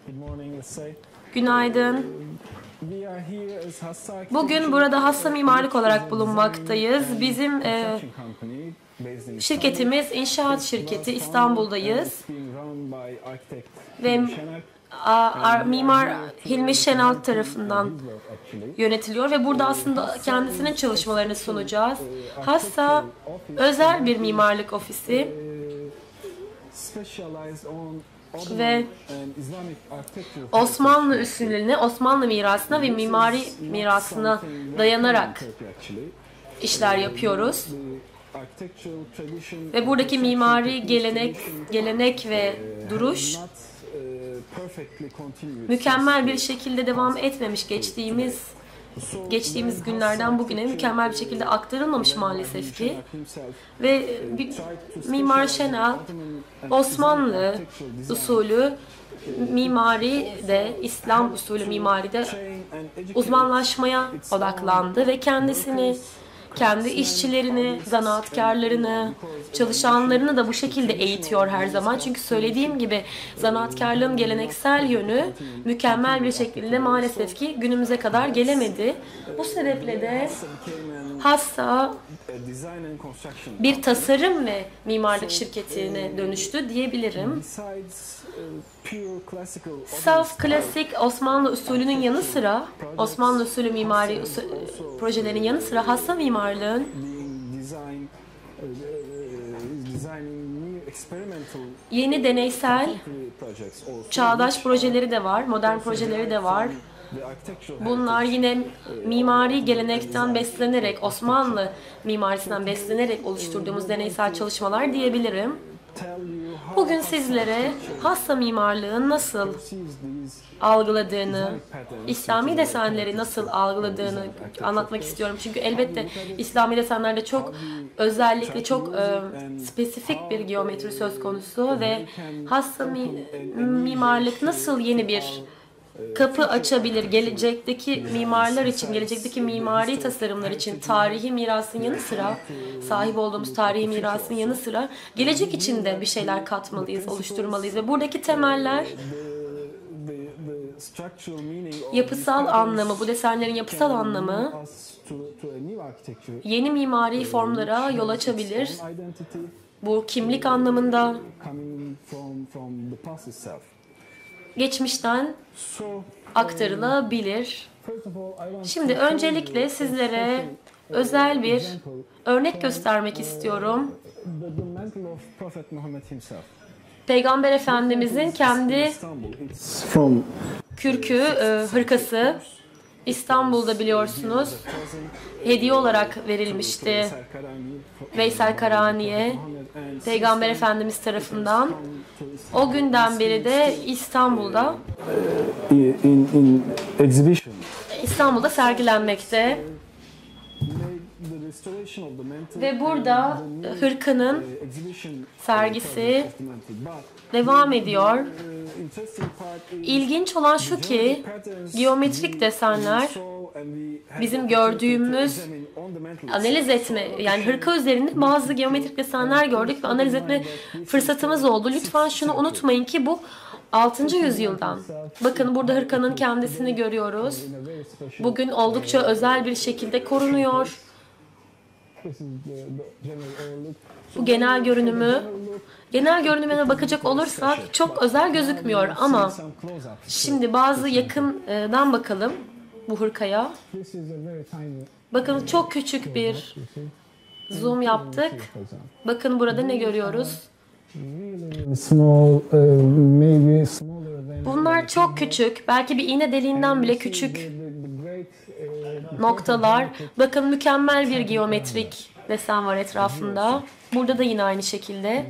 Günaydın. Bugün burada Hassa Mimarlık olarak bulunmaktayız. Bizim şirketimiz inşaat şirketi, İstanbul'dayız. Ve Mimar Hilmi Şenalt tarafından yönetiliyor ve burada aslında kendisinin çalışmalarını sunacağız. Hassa özel bir mimarlık ofisi ve Osmanlı usulüne, Osmanlı mirasına ve mimari mirasına dayanarak işler yapıyoruz. Ve buradaki mimari gelenek ve duruş mükemmel bir şekilde devam etmemiş, geçtiğimiz günlerden bugüne mükemmel bir şekilde aktarılmamış maalesef ki. Ve Mimar Şenal Osmanlı usulü mimari de, İslam usulü mimari de uzmanlaşmaya odaklandı ve kendisini, kendi işçilerini, zanaatkarlarını, çalışanlarını da bu şekilde eğitiyor her zaman. Çünkü söylediğim gibi zanaatkarlığın geleneksel yönü mükemmel bir şekilde maalesef ki günümüze kadar gelemedi. Bu sebeple de Hassa bir tasarım ve mimarlık şirketine dönüştü diyebilirim. Saf klasik Osmanlı usulünün yanı sıra, Osmanlı usulü mimari projelerin yanı sıra Hassa mimarlığın yeni deneysel, çağdaş projeleri de var, modern projeleri de var. Bunlar yine mimari gelenekten beslenerek, Osmanlı mimarisinden beslenerek oluşturduğumuz deneysel çalışmalar diyebilirim. Bugün sizlere Hassa mimarlığın nasıl algıladığını, İslami desenleri nasıl algıladığını anlatmak istiyorum. Çünkü elbette İslami desenlerde çok özellikle çok spesifik bir geometri söz konusu ve Hassa mimarlık nasıl yeni bir kapı açabilir gelecekteki mimarlar için, gelecekteki mimari tasarımlar için, tarihi mirasın yanı sıra, sahip olduğumuz tarihi mirasın yanı sıra gelecek için de bir şeyler katmalıyız, oluşturmalıyız ve buradaki temeller yapısal anlamı, bu desenlerin yapısal anlamı yeni mimari formlara yol açabilir. Bu kimlik anlamında geçmişten aktarılabilir. Şimdi öncelikle sizlere özel bir örnek göstermek istiyorum. Peygamber Efendimizin kendi kürkü, hırkası İstanbul'da biliyorsunuz hediye olarak verilmişti Veysel Karani'ye Peygamber Efendimiz tarafından. O günden beri de İstanbul'da sergilenmekte. Ve burada hırkanın sergisi devam ediyor. İlginç olan şu ki geometrik desenler bizim gördüğümüz analiz etme, yani hırka üzerinde bazı geometrik desenler gördük ve analiz etme fırsatımız oldu. Lütfen şunu unutmayın ki bu 6. yüzyıldan. Bakın burada hırkanın kendisini görüyoruz. Bugün oldukça özel bir şekilde korunuyor. Bu genel görünümüne bakacak olursak çok özel gözükmüyor ama şimdi bazı yakından bakalım bu hırkaya. Bakın çok küçük bir zoom yaptık. Bakın burada ne görüyoruz? Bunlar çok küçük, belki bir iğne deliğinden bile küçük noktalar. Bakın mükemmel bir geometrik desen var etrafında. Burada da yine aynı şekilde.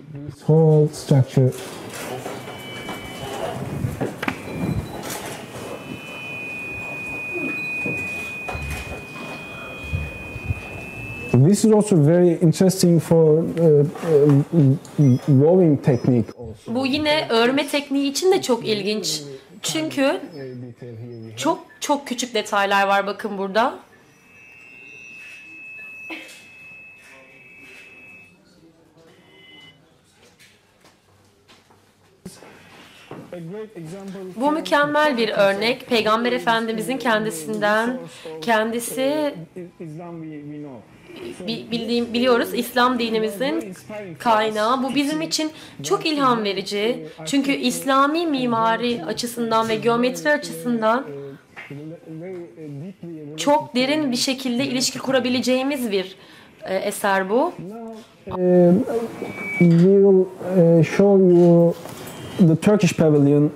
This is also very interesting for rowing technique also. Bu yine örme tekniği için de çok ilginç. Çünkü çok küçük detaylar var bakın burada. Bu mükemmel bir örnek. Peygamber Efendimizin kendisinden, kendisi biliyoruz İslam dinimizin kaynağı. Bu bizim için çok ilham verici. Çünkü İslami mimari açısından ve geometri açısından çok derin bir şekilde ilişki kurabileceğimiz bir eser bu. We will show you the Turkish pavilion,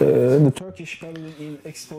in Expo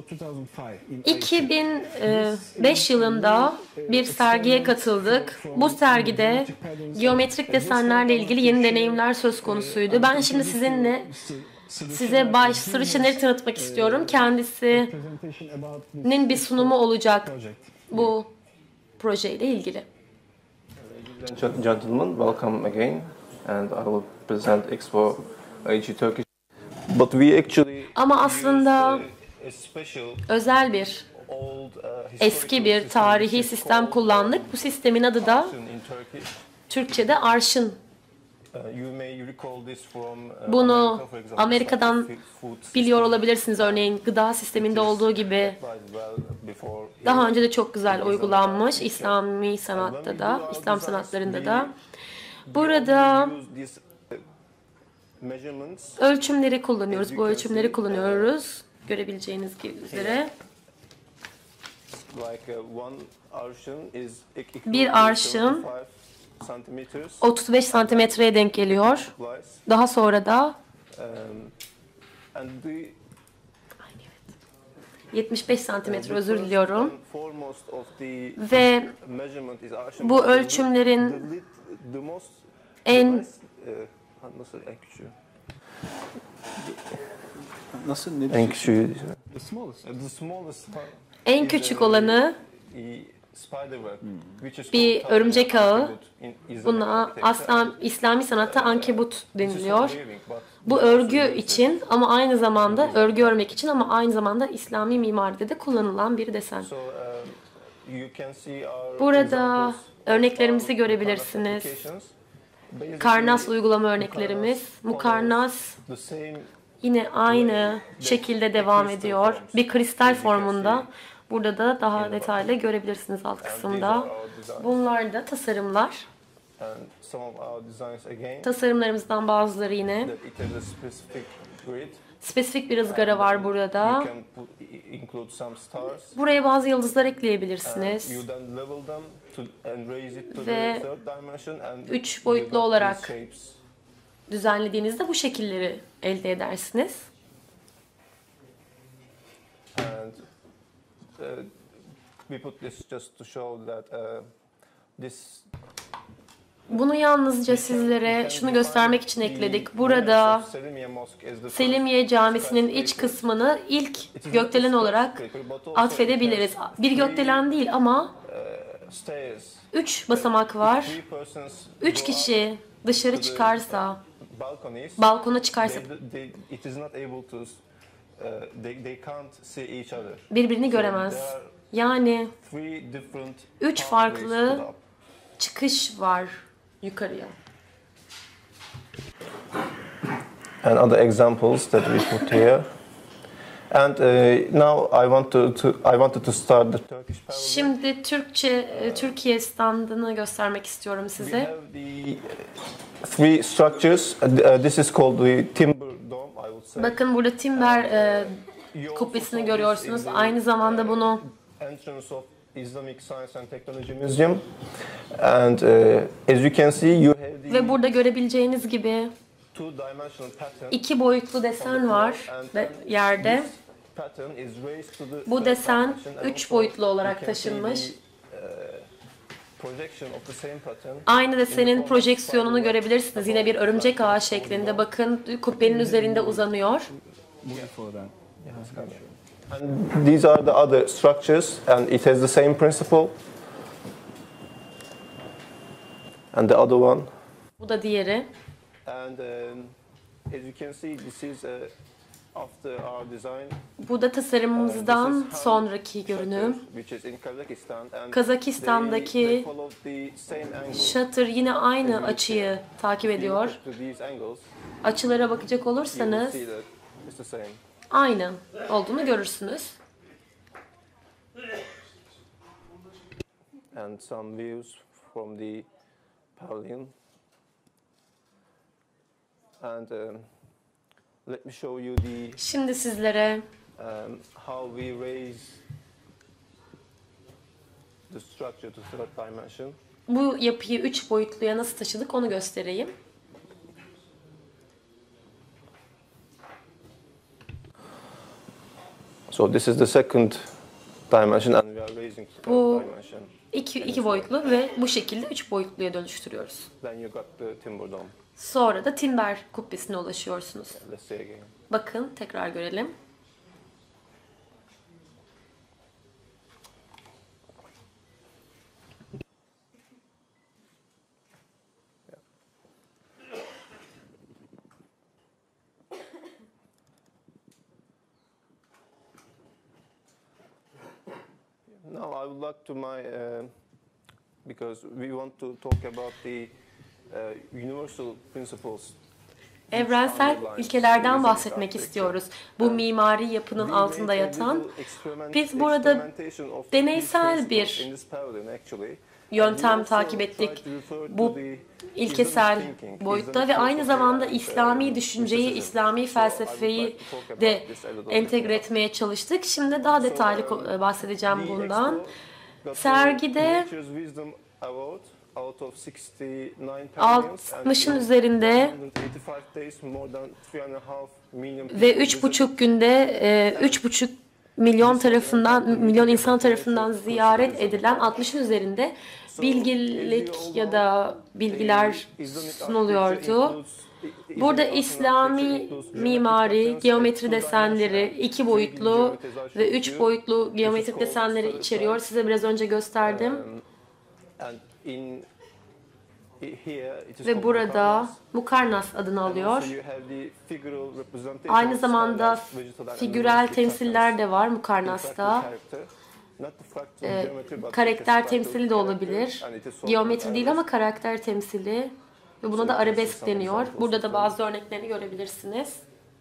2005 yılında bir sergiye katıldık. Bu sergide geometrik desenlerle ilgili yeni deneyimler söz konusuydu. Ben şimdi size Bay Sırışener'i tanıtmak istiyorum. Kendisinin bir sunumu olacak bu projeyle ilgili. Ladies and gentlemen, welcome again, and I will present Expo AG Turkish. But we actually Ama aslında a special özel bir, old eski bir tarihi sistem kullandık. Bu sistemin adı da in Turkish. Türkçe'de arşın. You may recall this from Bunu America, for example, Amerika'dan food biliyor olabilirsiniz. Örneğin gıda sisteminde olduğu gibi quite well before. daha önce de çok güzel uygulanmış İslami sanatta da, İslam sanatlarında da. Burada Use these measurements ölçümleri kullanıyoruz. Bu ölçümleri kullanıyoruz. Görebileceğiniz üzere. like one arşın is Bir arşın 75 centimeters 35 santimetreye denk geliyor. twice. Daha sonra da And the 75 santimetre, özür diliyorum. foremost of the Ve measurement is arşın. bu ölçümlerin The most en nasıl en küçüğü? Nasıl ne En küçüğü. The smallest. The smallest one en küçük olanı spiderweb, which is bir called örümcek ağı. ankebut in Islamic Buna architecture. İslami sanatta ankebut deniliyor. Weaving, but Bu örgü için ama aynı zamanda örgü örmek için ama aynı zamanda İslami mimaride de kullanılan bir desen. so you can see our Burada examples örneklerimizi of görebilirsiniz. applications. Basically, Karnas uygulama örneklerimiz. Mukarnas the same yine aynı şekilde devam ediyor. Bir kristal formunda. Burada da daha detaylı görebilirsiniz alt kısımda. Bunlar da tasarımlar. and some of our designs again Tasarımlarımızdan bazıları yine. that it has a specific grid. Spesifik bir ızgara var You burada. can include some stars. Buraya bazı yıldızlar ekleyebilirsiniz. You then level them and raise it to Ve the third dimension and 3 you boyutlu got these olarak shapes. düzenlediğinizde bu şekilleri elde edersiniz. And we put this just to show that this Bunu yalnızca sizlere şunu göstermek için ekledik. Burada Selimiye Camisi'nin iç kısmını ilk gökdelen olarak atfedebiliriz. Bir gökdelen değil ama 3 basamak var. 3 kişi dışarı çıkarsa, balkona çıkarsa birbirini göremez. Yani 3 farklı çıkış var yukarıya. and other examples that we put here. And now I wanted to start the Turkish pavilion. Şimdi Türkiye standını göstermek istiyorum We size. have the three structures. This is called the timber dome, I would say. Bakın burada timber kubbesini görüyorsunuz. Aynı zamanda bunu Entrance of Islamic Science and Technology Museum. And as you can see, you have the ve burada görebileceğiniz gibi two-dimensional pattern. 2 boyutlu desen var ve yerde. Pattern is raised to the Bu third desen dimension and 3 boyutlu olarak you can see taşınmış. the, projection of the same pattern. Aynı desenin projeksiyonunu görebilirsiniz. Yine bir örümcek ağı şeklinde. Bakın kubbenin üzerinde uzanıyor. Before that. And these are the other structures, and it has the same principle. And the other one. Bu da diğeri. And as you can see, this is after our design. Bu da tasarımımızdan sonraki görünüm. Which is in Kazakhstan. And Kazakistan'daki they follow the same angle. shutter yine aynı açıyı takip ediyor. To these angles, Açılara bakacak you will olursanız see that It's the same. Aynı olduğunu görürsünüz. And some views from the pavilion. And let me show you Şimdi sizlere how we raise the structure to third dimension. bu yapıyı 3 boyutluya nasıl taşıdık onu göstereyim. So this is the second dimension and we are raising to Bu third dimension. iki boyutlu ve bu şekilde 3 boyutluya dönüştürüyoruz. Then you got the timber dome. Sonra da timber kubbesine ulaşıyorsunuz. Let's see again. Bakın tekrar görelim. Now I would like to because we want to talk about the universal principles. Evrensel ilkelerden bahsetmek istiyoruz. Bu mimari yapının altında yatan. Biz burada deneysel bir yöntem takip ettik bu ilkesel boyutta ve aynı zamanda İslami düşünceyi, İslami felsefeyi de entegre etmeye çalıştık. Şimdi daha detaylı bahsedeceğim bundan. Sergide 60'ın üzerinde ve 3,5 günde 3,5 milyon insan tarafından ziyaret edilen 60'ın üzerinde bilgilik ya da bilgiler sunuluyordu. Burada İslami mimari, geometri desenleri, 2 boyutlu ve 3 boyutlu geometrik desenleri içeriyor. Size biraz önce gösterdim. Ve burada Mukarnas adını alıyor. Aynı zamanda figürel temsiller de var Mukarnas'ta. Karakter temsili de olabilir. Geometri değil ama karakter temsili. Ve buna da arabesk deniyor. Burada da bazı örneklerini görebilirsiniz.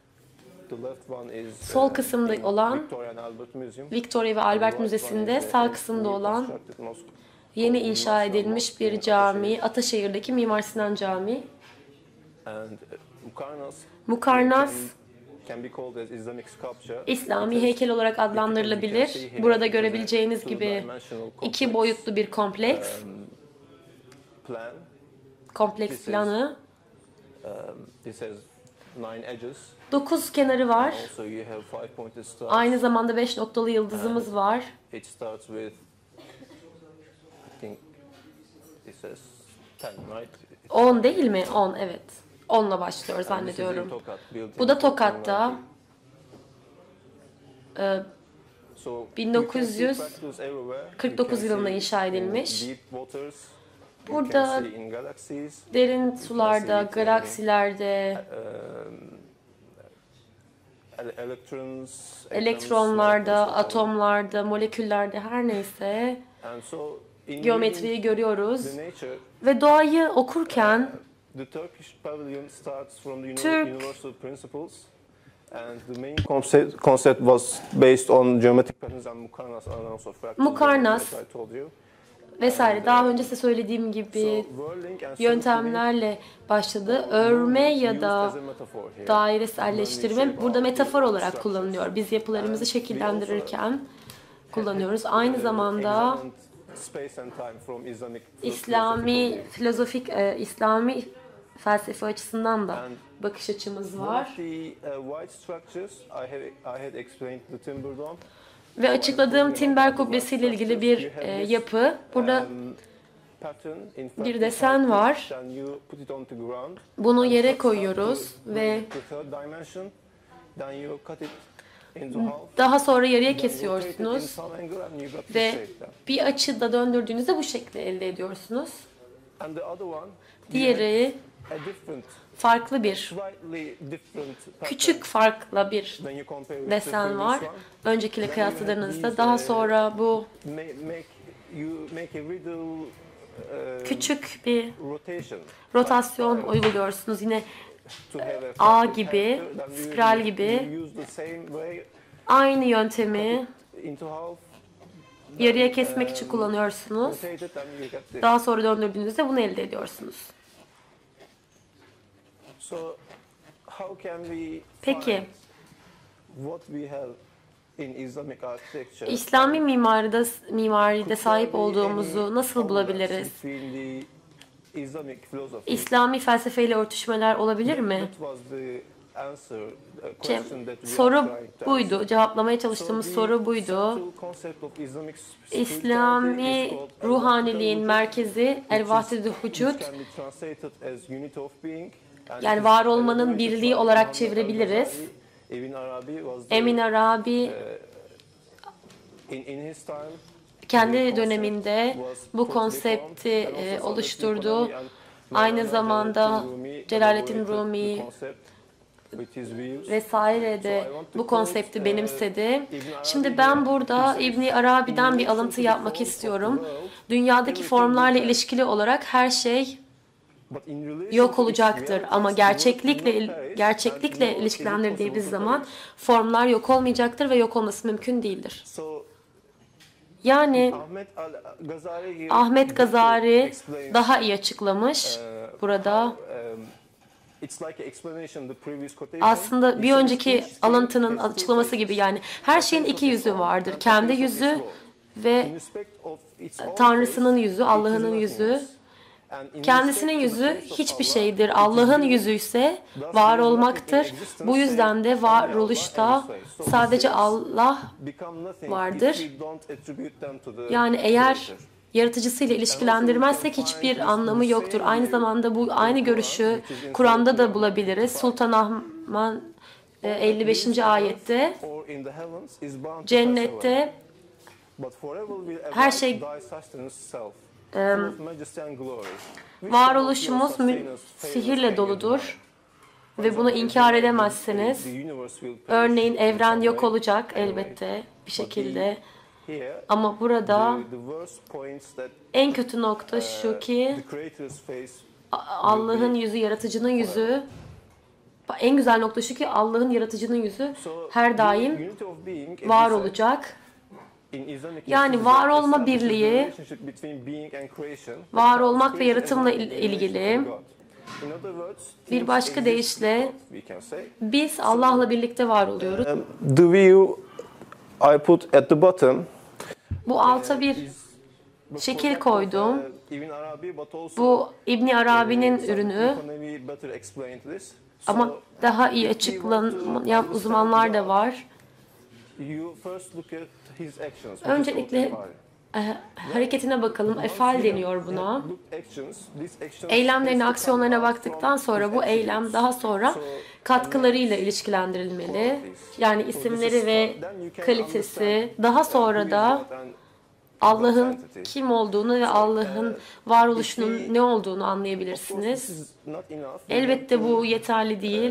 Sol kısımda olan Victoria ve Albert Müzesi'nde, sağ kısımda olan yeni inşa edilmiş bir cami, Ataşehir'deki Mimar Sinan Camii. Mukarnas, İslami heykel olarak adlandırılabilir. Burada görebileceğiniz gibi 2 boyutlu bir kompleks. Kompleks planı. 9 kenarı var. Aynı zamanda 5 noktalı yıldızımız var. 10 değil mi? 10, evet. 10'la başlıyor zannediyorum. Bu da Tokat'ta. 1949 yılında inşa edilmiş. Burada derin sularda, galaksilerde, elektronlarda, atomlarda, moleküllerde her neyse geometriyi görüyoruz. Ve doğayı okurken Türk and the main concept was based on geometric patterns and Mukarnas are also fractals. Mukarnas I told you. vesaire daha önce size söylediğim gibi yöntemlerle başladı. Örme ya da daireselleştirme burada metafor olarak kullanılıyor. Biz yapılarımızı şekillendirirken kullanıyoruz. Aynı zamanda İslami filozofik, İslami felsefe açısından da bakış açımız var. Ve açıkladığım timber kubbesi ile ilgili bir yapı. Burada bir desen var. Bunu yere koyuyoruz ve daha sonra yarıya kesiyorsunuz ve bir açıda döndürdüğünüzde bu şekli elde ediyorsunuz. Diğeri farklı bir, küçük farklı bir desen var. Öncekiyle kıyasladığınızda daha sonra bu küçük bir rotasyon uyguluyorsunuz. Yine to have A flattened gibi, character, then we spiral will gibi use the same way aynı yöntemi into half, yarıya kesmek için kullanıyorsunuz. rotate it, and you get this. Daha sonra döndürdüğünüzde bunu elde ediyorsunuz. So how can we Peki, find what we have in Islamic architecture? İslami mimaride sahip olduğumuzu nasıl bulabiliriz? Between the Islamic philosophy. İslami felsefeyle örtüşmeler olabilir mi? That was the answer, question that we are Soru trying to buydu. answer. Cevaplamaya So çalıştığımız the soru buydu. central concept of Islamic spirituality is İslami called ruhaniliğin al-Wahdat, merkezi El-Vahdetül which Vücud. can be translated as unity of being, and Yani is var olmanın elaborated birliği by olarak Muhammad çevirebiliriz. al-Ghazali. Ibn Arabi was the- Emin Arabi in his time kendi döneminde bu konsepti oluşturdu. Aynı zamanda Celaleddin Rumi vesaire de bu konsepti benimsedi. Şimdi ben burada İbn Arabi'den bir alıntı yapmak istiyorum. Dünyadaki formlarla ilişkili olarak her şey yok olacaktır ama gerçeklikle ilişkilendirdiğimiz zaman formlar yok olmayacaktır ve yok olması mümkün değildir. Yani Ahmet Gazali daha iyi açıklamış burada. Aslında bir önceki alıntının açıklaması gibi, yani her şeyin iki yüzü vardır. Kendi yüzü ve Tanrısının yüzü, Allah'ın yüzü. Kendisinin yüzü hiçbir şeydir. Allah'ın yüzü ise var olmaktır. Bu yüzden de varoluşta sadece Allah vardır. Yani eğer yaratıcısıyla ilişkilendirmezsek hiçbir anlamı yoktur. Aynı zamanda bu aynı görüşü Kur'an'da da bulabiliriz. Sultanahmet 55. ayette cennette her şey varoluşumuz sihirle doludur ve bunu inkar edemezsiniz. Örneğin evren yok olacak elbette bir şekilde. Ama burada en kötü nokta şu ki Allah'ın yüzü, yaratıcının yüzü, en güzel nokta şu ki Allah'ın, yaratıcının yüzü her daim var olacak. Yani var olma birliği, var olmak ve yaratımla ilgili. Bir başka deyişle biz Allah'la birlikte var oluyoruz. The view I put at the bottom. Bu alta bir şekil koydum. Bu İbn Arabi'nin ürünü ama daha iyi açıklayan uzmanlar da var. Öncelikle hareketine bakalım. Efal deniyor buna. Eylemlerine, aksiyonlarına baktıktan sonra bu eylem daha sonra katkılarıyla ilişkilendirilmeli. Yani isimleri ve kalitesi. Daha sonra da Allah'ın kim olduğunu ve Allah'ın varoluşunun ne olduğunu anlayabilirsiniz. Elbette bu yeterli değil.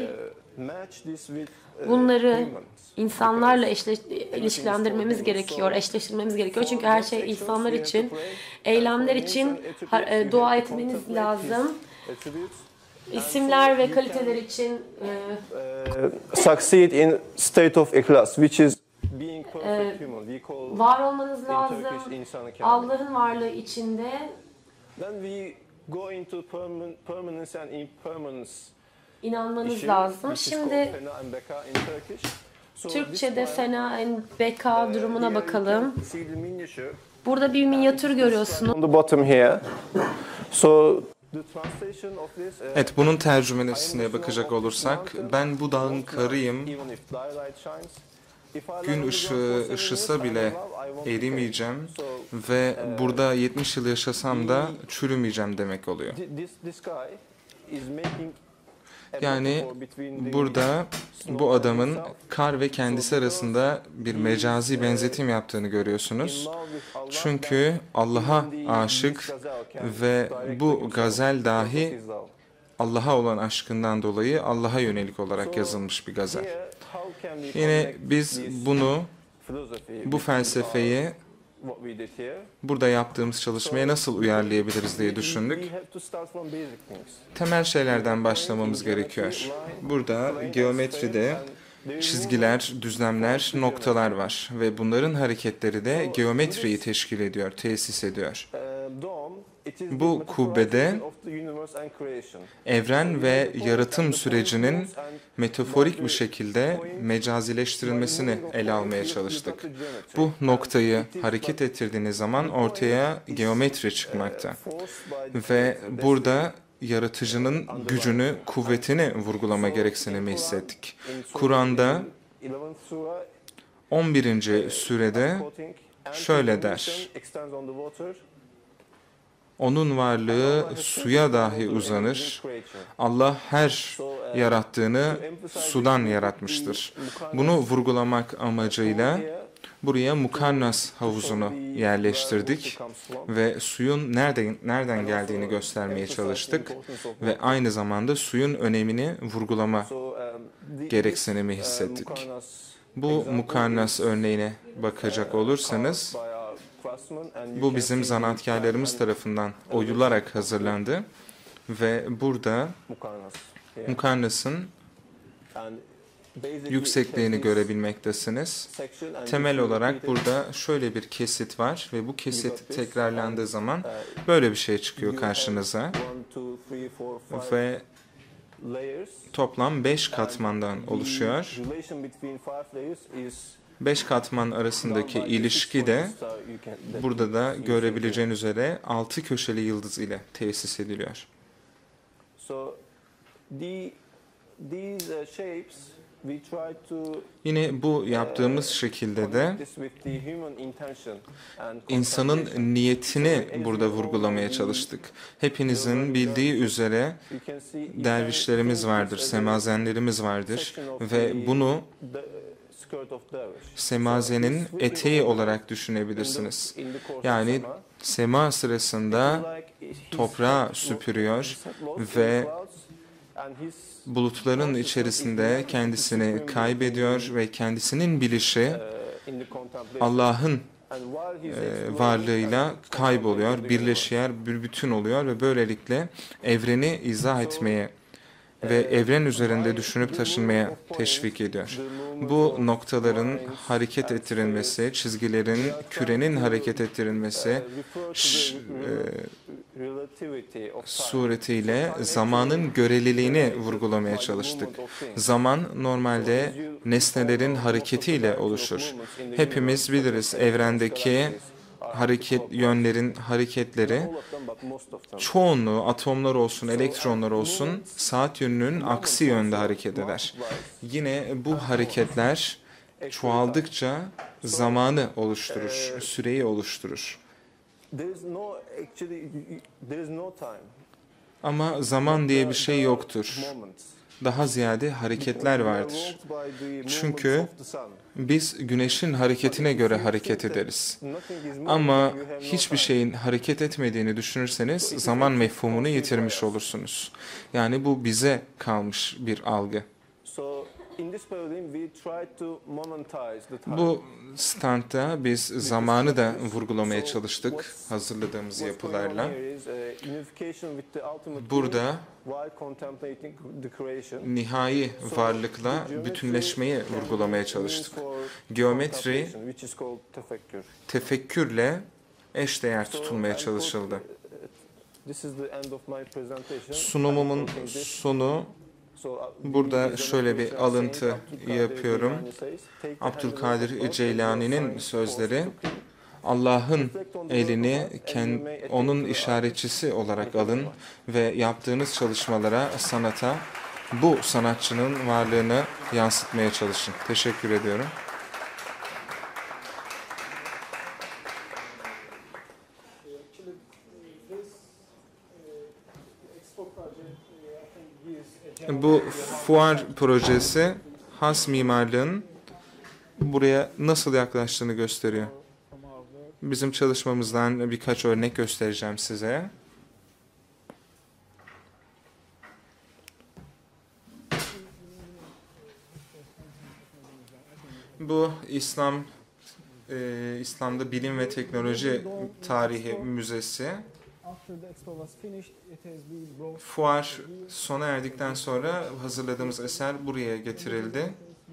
Bunları insanlarla ilişkilendirmemiz gerekiyor, eşleştirmemiz gerekiyor. Çünkü her şey insanlar için, eylemler için dua etmeniz lazım. İsimler ve kaliteler için Succeed in state of ikhlas, which is being perfect human. We call var olmanız lazım. Turkish insan-ı kamil. Allah'ın varlığı içinde. Then we go into permanence and impermanence. İnanmanız lazım. Şimdi Türkçe'de fena en beka durumuna bakalım. Burada bir minyatür görüyorsunuz. On the bottom here. So Evet, bunun tercümesine bakacak olursak, ben bu dağın karıyım, gün ışığı ışısa bile erimeyeceğim ve burada 70 yıl yaşasam da çürümeyeceğim demek oluyor. Yani burada bu adamın kar ve kendisi arasında bir mecazi benzetim yaptığını görüyorsunuz. Çünkü Allah'a aşık ve bu gazel dahi Allah'a olan aşkından dolayı Allah'a yönelik olarak yazılmış bir gazel. Yine biz bunu, bu felsefeyi burada yaptığımız çalışmaya nasıl uyarlayabiliriz diye düşündük. Temel şeylerden başlamamız gerekiyor. Burada geometride çizgiler, düzlemler, noktalar var ve bunların hareketleri de geometriyi teşkil ediyor, tesis ediyor. Bu kubbede evren ve yaratım sürecinin metaforik bir şekilde mecazileştirilmesini ele almaya çalıştık. Bu noktayı hareket ettirdiğiniz zaman ortaya geometri çıkmakta. Ve burada yaratıcının gücünü, kuvvetini vurgulama gereksinimi hissettik. Kur'an'da 11. surede şöyle der: onun varlığı suya dahi uzanır. Allah her yarattığını sudan yaratmıştır. Bunu vurgulamak amacıyla buraya Mukannas havuzunu yerleştirdik ve suyun nereden geldiğini göstermeye çalıştık ve aynı zamanda suyun önemini vurgulama gereksinimi hissettik. Bu Mukannas örneğine bakacak olursanız, bu bizim zanaatkarlarımız tarafından oyularak hazırlandı ve burada Mukannas'ın yüksekliğini görebilmektesiniz. Temel olarak burada şöyle bir kesit var ve bu kesit tekrarlandığı zaman böyle bir şey çıkıyor karşınıza ve toplam 5 katmandan oluşuyor. 5 katman arasındaki ilişki de burada da görebileceğiniz üzere 6 köşeli yıldız ile tesis ediliyor. Yine bu yaptığımız şekilde de insanın niyetini burada vurgulamaya çalıştık. Hepinizin bildiği üzere dervişlerimiz vardır, semazenlerimiz vardır ve bunu semazenin eteği olarak düşünebilirsiniz. Yani sema sırasında toprağı süpürüyor ve bulutların içerisinde kendisini kaybediyor ve kendisinin bilişi Allah'ın varlığıyla kayboluyor, birleşiyor, bir bütün oluyor ve böylelikle evreni izah etmeye ve evren üzerinde düşünüp taşınmaya teşvik ediyor. Bu noktaların hareket ettirilmesi, çizgilerin, kürenin hareket ettirilmesi suretiyle zamanın göreliliğini vurgulamaya çalıştık. Zaman normalde nesnelerin hareketiyle oluşur. Hepimiz biliriz evrendeki yönlerin hareketleri çoğunluğu atomlar olsun, elektronlar olsun saat yönünün aksi yönde hareket eder. Yine bu hareketler çoğaldıkça zamanı oluşturur, süreyi oluşturur. Ama zaman diye bir şey yoktur. Daha ziyade hareketler vardır. Çünkü biz güneşin hareketine göre hareket ederiz. Ama hiçbir şeyin hareket etmediğini düşünürseniz zaman mefhumunu yitirmiş olursunuz. Yani bu bize kalmış bir algı. Bu standta biz zamanı da vurgulamaya çalıştık hazırladığımız yapılarla. Burada nihai varlıkla bütünleşmeyi vurgulamaya çalıştık. Geometri tefekkürle eşdeğer tutulmaya çalışıldı. Sunumumun sonu. Burada şöyle bir alıntı yapıyorum. Abdülkadir Ceylani'nin sözleri, Allah'ın elini onun işaretçisi olarak alın ve yaptığınız çalışmalara, sanata, bu sanatçının varlığını yansıtmaya çalışın. Teşekkür ediyorum. Bu fuar projesi has mimarlığın buraya nasıl yaklaştığını gösteriyor. Bizim çalışmamızdan birkaç örnek göstereceğim size. Bu İslam İslam'da Bilim ve Teknoloji Tarihi Müzesi. After the expo was finished, it has been brought. Fuar sona erdikten sonra hazırladığımız eser buraya getirildi.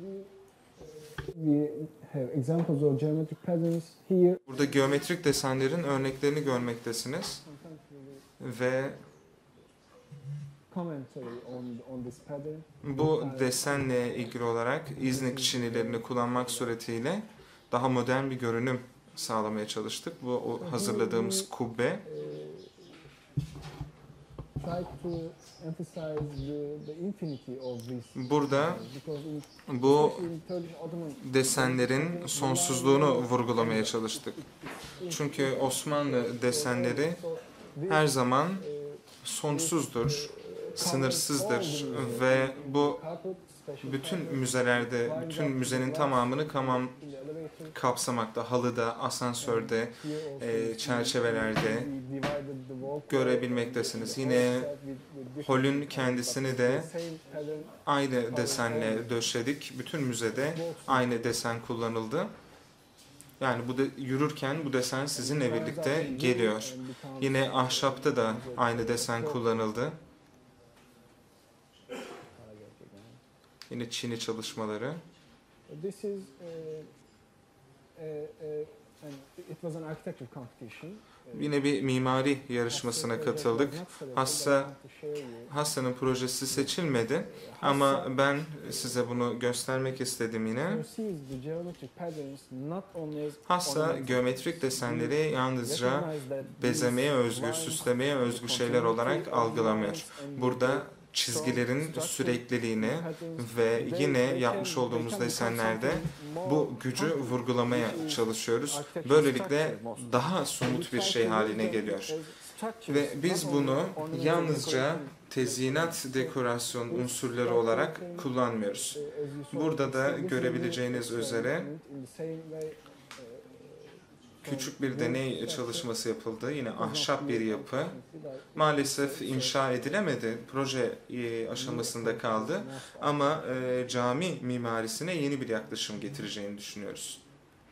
We have examples of geometric patterns here. Burada geometrik desenlerin örneklerini görmektesiniz ve Commentary on this pattern. bu desenle ilgili olarak İznik çinilerini kullanmak suretiyle daha modern bir görünüm sağlamaya çalıştık. Bu o hazırladığımız kubbe. Try to emphasize the infinity of this. Burada Because bu especially in Turkish Ottoman desenlerin sonsuzluğunu vurgulamaya çalıştık. Çünkü Osmanlı desenleri her zaman sonsuzdur, sınırsızdır ve bu carpet, special bütün müzelerde, bütün müzenin tamamını kapsamakta. Halıda, asansörde, çerçevelerde görebilmektesiniz. Yine holün kendisini de aynı desenle döşedik. Bütün müzede aynı desen kullanıldı. Yani yürürken bu desen sizinle birlikte geliyor. Yine ahşapta da aynı desen kullanıldı. Yine çini çalışmaları. This is it was an architecture competition. Yine bir mimari yarışmasına katıldık. Hassan'ın projesi seçilmedi ama ben size bunu göstermek istedim yine. Hassa geometrik desenleri yalnızca bezemeye özgü, süslemeye özgü şeyler olarak algılamıyor. Burada çizgilerin sürekliliğini ve yine yapmış olduğumuz desenlerde bu gücü vurgulamaya çalışıyoruz. Böylelikle daha somut bir şey haline geliyor. Ve biz bunu yalnızca tezyinat dekorasyon unsurları olarak kullanmıyoruz. Burada da görebileceğiniz üzere küçük bir deney çalışması yapıldı. Yine ahşap bir yapı. Maalesef inşa edilemedi. Proje aşamasında kaldı. Ama cami mimarisine yeni bir yaklaşım getireceğini düşünüyoruz.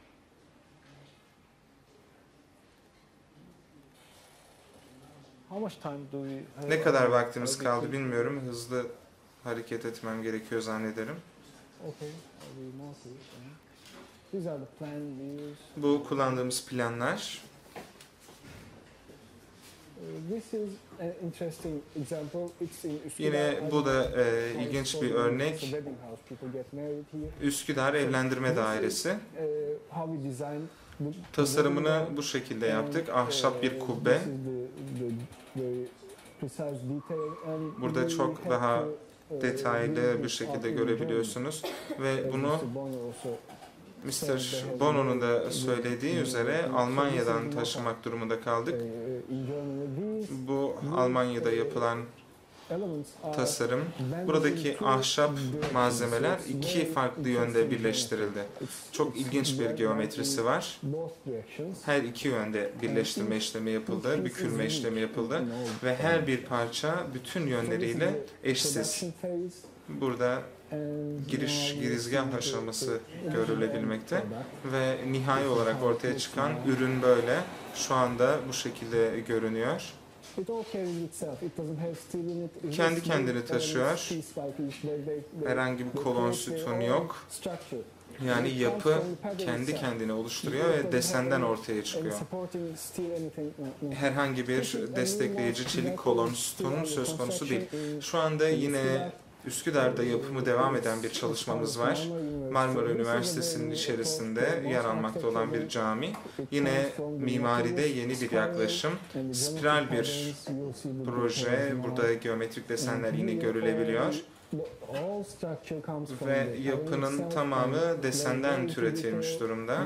Ne kadar vaktimiz kaldı bilmiyorum. Hızlı hareket etmem gerekiyor zannederim. Bu kullandığımız planlar. Yine bu da ilginç bir örnek. Üsküdar Evlendirme Dairesi. Tasarımını bu şekilde yaptık. Ahşap bir kubbe. Burada çok daha detaylı bir şekilde görebiliyorsunuz. Ve bunu Mr. Bono'nun da söylediği üzere Almanya'dan taşımak durumunda kaldık. Bu Almanya'da yapılan tasarım. Buradaki ahşap malzemeler iki farklı yönde birleştirildi. Çok ilginç bir geometrisi var. Her iki yönde birleştirme işlemi yapıldı, bükülme işlemi yapıldı ve her bir parça bütün yönleriyle eşsiz. Burada girizgah aşaması görülebilmekte ve nihai olarak ortaya çıkan ürün böyle. Şu anda bu şekilde görünüyor. Kendi kendini taşıyor. Herhangi bir kolon sütun yok. Yani yapı kendi kendini oluşturuyor ve desenden ortaya çıkıyor. Herhangi bir destekleyici çelik kolon sütun söz konusu değil. Şu anda yine Üsküdar'da yapımı devam eden bir çalışmamız var. Marmara Üniversitesi'nin içerisinde yer almakta olan bir cami. Yine mimaride yeni bir yaklaşım. Spiral bir proje. Burada geometrik desenler yine görülebiliyor. Ve yapının tamamı desenden türetilmiş durumda.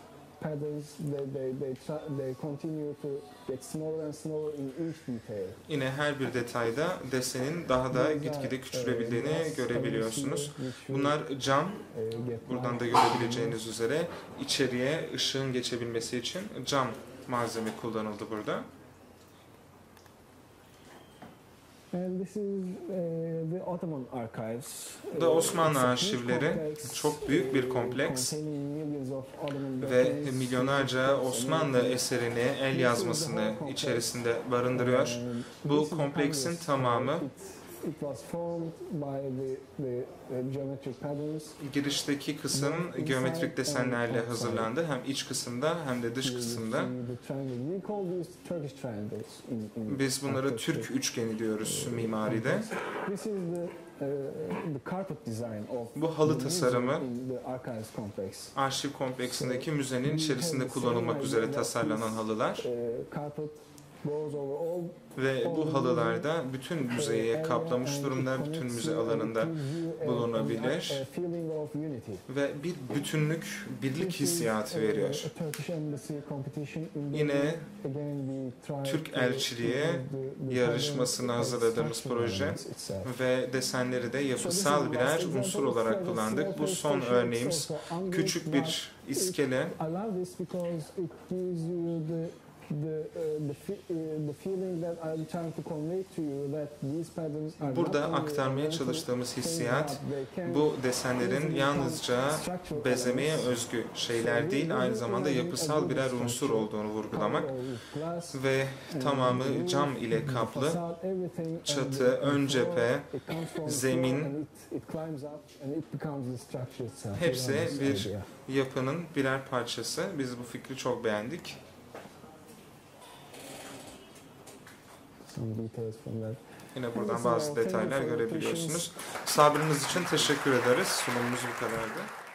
Yine her bir detayda desenin daha da gitgide küçülebildiğini görebiliyorsunuz. Bunlar cam. Buradan da görebileceğiniz üzere içeriye ışığın geçebilmesi için cam malzeme kullanıldı burada. And this is the Ottoman archives. Bu da Osmanlı It's a huge arşivleri. complex, Çok büyük bir kompleks containing millions of Ottoman ve documents, milyonlarca Osmanlı eserini, el yazmasını içerisinde barındırıyor. and Bu this is kompleksin canvas. tamamı It was formed by the geometric patterns. girişteki kısım geometrik desenlerle hazırlandı. Hem iç kısımda hem de dış kısımda. Biz bunlara Türk üçgeni diyoruz mimaride. This is the carpet design of Bu halı the tasarımı museum in the archives complex. arşiv kompleksindeki müzenin içerisinde kullanılmak üzere tasarlanan halılar. Carpet goes over all Ve bu halılarda bütün müzeyi kaplamış durumda, bütün müze alanında bulunabilir ve bir bütünlük, birlik hissiyatı veriyor. Yine Türk elçiliği yarışmasına hazırladığımız proje ve desenleri de yapısal birer unsur olarak kullandık. Bu son örneğimiz küçük bir iskele. Burada aktarmaya çalıştığımız hissiyat bu desenlerin yalnızca bezemeye özgü şeyler değil, aynı zamanda yapısal birer unsur olduğunu vurgulamak ve tamamı cam ile kaplı, çatı, ön cephe, zemin, hepsi bir yapının birer parçası. Biz bu fikri çok beğendik. Yine buradan bazı detaylar görebiliyorsunuz. Sabrınız için teşekkür ederiz. Sunumumuz bu kadardı.